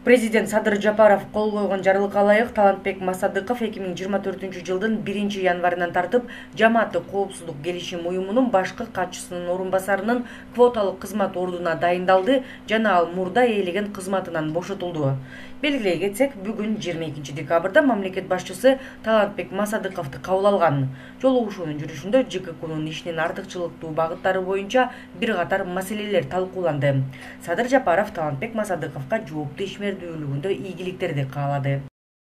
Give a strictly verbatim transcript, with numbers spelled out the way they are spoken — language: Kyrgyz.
Президент Садыр Жапаров кол койгон жарлыкка ылайык Талантбек Масадыков эки миң жыйырма төртүнчү жылдын биринчи январынан тартып жамааттык коопсуздук келишим уюмунун башкы катчысынын орун басарынын квоталык кызмат ордуна дайындалды жана ал мурда ээлеген кызматынан бошотулду. Белгилей кетсек, бүгүн жыйырма экинчи декабрда мамлекет башчысы Талантбек Масадыковду кабыл алган. Жолугушуунун жүрүшүндө ЖККнын ишинин артыкчылыктуу багыттары боюнча бир катар маселелер талкууланды. Садыр Жапаров Талантбек Масадыковго жоопту ишмердүүлүгүндө ийгиликтерди каалады.